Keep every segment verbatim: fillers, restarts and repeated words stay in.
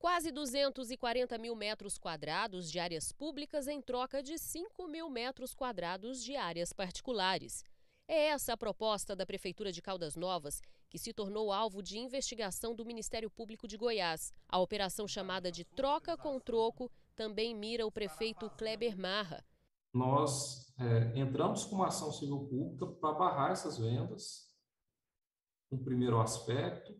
Quase duzentos e quarenta mil metros quadrados de áreas públicas em troca de cinco mil metros quadrados de áreas particulares. É essa a proposta da Prefeitura de Caldas Novas, que se tornou alvo de investigação do Ministério Público de Goiás. A operação, chamada de Troca com Troco, também mira o prefeito Kleber Marra. Nós é, entramos com uma ação civil pública para barrar essas vendas, um primeiro aspecto,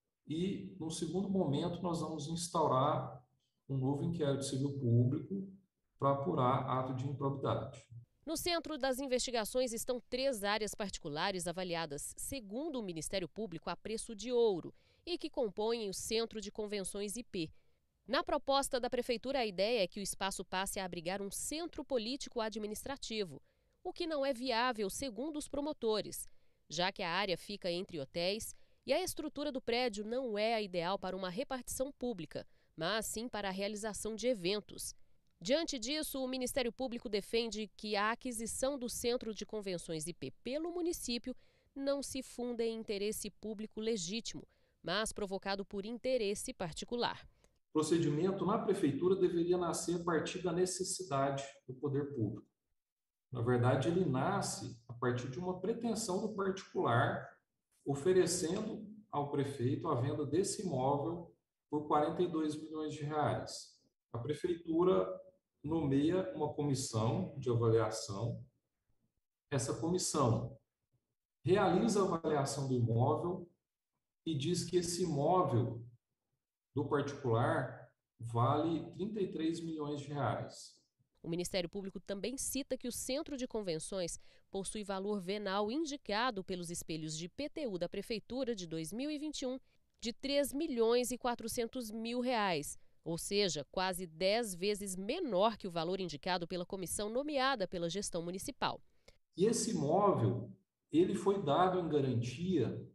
e, no segundo momento, nós vamos instaurar um novo inquérito civil público para apurar ato de improbidade. No centro das investigações estão três áreas particulares avaliadas, segundo o Ministério Público, a preço de ouro e que compõem o Centro de Convenções I P. Na proposta da Prefeitura, a ideia é que o espaço passe a abrigar um centro político-administrativo, o que não é viável, segundo os promotores, já que a área fica entre hotéis e a estrutura do prédio não é a ideal para uma repartição pública, mas sim para a realização de eventos. Diante disso, o Ministério Público defende que a aquisição do Centro de Convenções I P pelo município não se funda em interesse público legítimo, mas provocado por interesse particular. O procedimento na Prefeitura deveria nascer a partir da necessidade do poder público. Na verdade, ele nasce a partir de uma pretensão do particular oferecendo ao prefeito a venda desse imóvel por quarenta e dois milhões de reais. A Prefeitura nomeia uma comissão de avaliação. Essa comissão realiza a avaliação do imóvel e diz que esse imóvel do particular vale trinta e três milhões de reais. O Ministério Público também cita que o Centro de Convenções possui valor venal indicado pelos espelhos de I P T U da Prefeitura de dois mil e vinte e um de três milhões e quatrocentos mil reais, ou seja, quase dez vezes menor que o valor indicado pela comissão nomeada pela gestão municipal. E esse imóvel, ele foi dado em garantia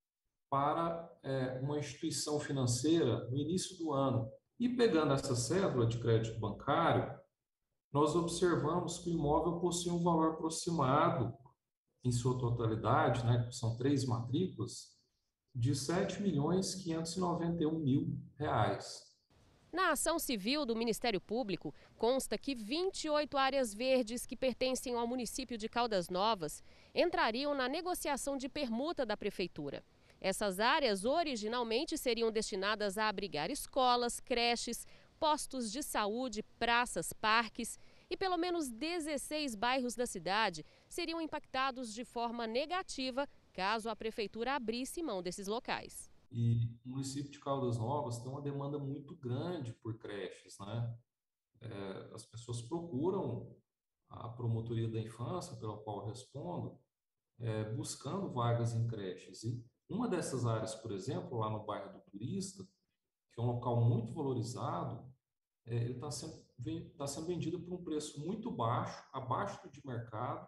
para é, uma instituição financeira no início do ano. E pegando essa cédula de crédito bancário, nós observamos que o imóvel possui um valor aproximado, em sua totalidade, né, são três matrículas, de sete milhões quinhentos e noventa e um mil reais. Na ação civil do Ministério Público, consta que vinte e oito áreas verdes que pertencem ao município de Caldas Novas entrariam na negociação de permuta da Prefeitura. Essas áreas originalmente seriam destinadas a abrigar escolas, creches, postos de saúde, praças, parques e pelo menos dezesseis bairros da cidade seriam impactados de forma negativa caso a Prefeitura abrisse mão desses locais. E o município de Caldas Novas tem uma demanda muito grande por creches, né? É, as pessoas procuram a Promotoria da Infância, pela qual eu respondo, é, buscando vagas em creches. E uma dessas áreas, por exemplo, lá no bairro do Turista, que é um local muito valorizado, é, ele está sendo, tá sendo vendido por um preço muito baixo, abaixo do de mercado,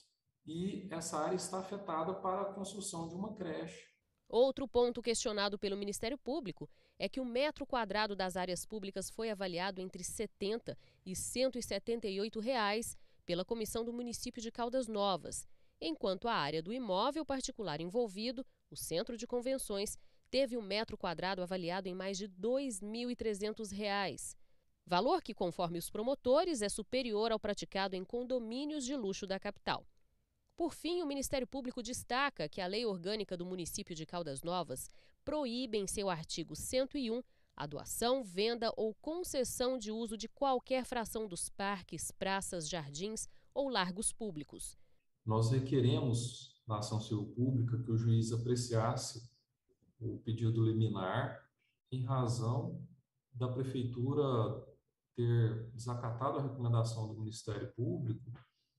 e essa área está afetada para a construção de uma creche. Outro ponto questionado pelo Ministério Público é que o metro quadrado das áreas públicas foi avaliado entre setenta e cento e setenta e oito reais pela comissão do município de Caldas Novas, enquanto a área do imóvel particular envolvido, o Centro de Convenções, teve o metro quadrado avaliado em mais de dois mil e trezentos reais. Valor que, conforme os promotores, é superior ao praticado em condomínios de luxo da capital. Por fim, o Ministério Público destaca que a Lei Orgânica do município de Caldas Novas proíbe em seu artigo cento e um a doação, venda ou concessão de uso de qualquer fração dos parques, praças, jardins ou largos públicos. Nós requeremos, na ação civil pública, que o juiz apreciasse o pedido liminar em razão da Prefeitura ter desacatado a recomendação do Ministério Público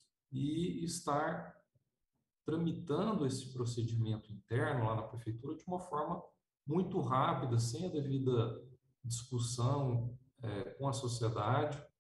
e estar tramitando esse procedimento interno lá na Prefeitura de uma forma muito rápida, sem a devida discussão é, com a sociedade.